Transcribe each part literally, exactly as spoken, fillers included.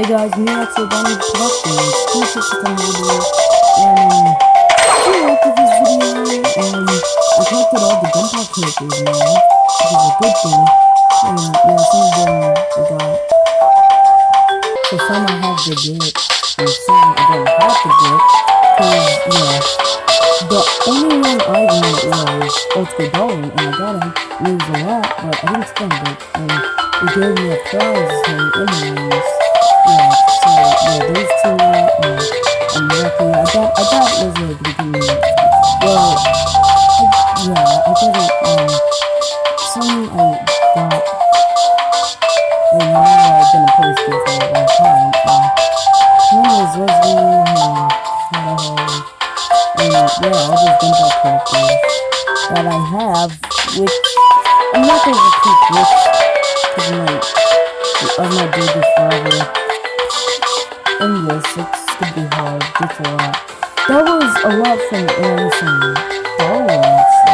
guys, me and Axel Donnie Productions, two sixty video, and if you liked this video, um, I collected all the gunpowder characters now, which is a good thing, and yeah, some of them I got, so some I have to get, and some I don't have to get, cause, yeah, the only one I won was Old School Darwin, and I got him, and it was a lot, but I didn't spend it, and it gave me a prize, and anyways, yeah, so, yeah, those two, um, I'm lucky. I got, I got Lizard beginning. Well, I, yeah, I got it, um, some I got, and now I've been a police for a long time. Um, one was Leslie, and Shadowhole, and yeah, all those gunpowder characters that I have, which I'm not going to keep this, because I might, I might do this forever. And yes, it's gonna be hard, it's a lot. That was a lot from Anderson Darwin, so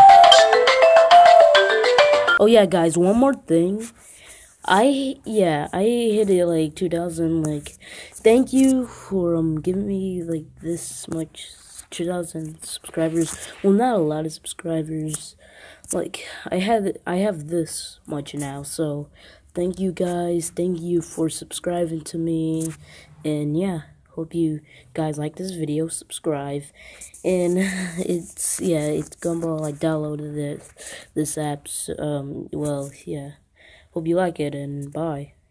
yeah. Oh yeah, guys, one more thing. I, yeah, I hit it like two thousand, like, thank you for, um, giving me, like, this much, two thousand subscribers. Well, not a lot of subscribers. Like, I had, I have this much now, so thank you guys, thank you for subscribing to me, and yeah, hope you guys like this video, subscribe, and it's, yeah, it's Gumball, I downloaded this, this app, um, well, yeah, hope you like it, and bye.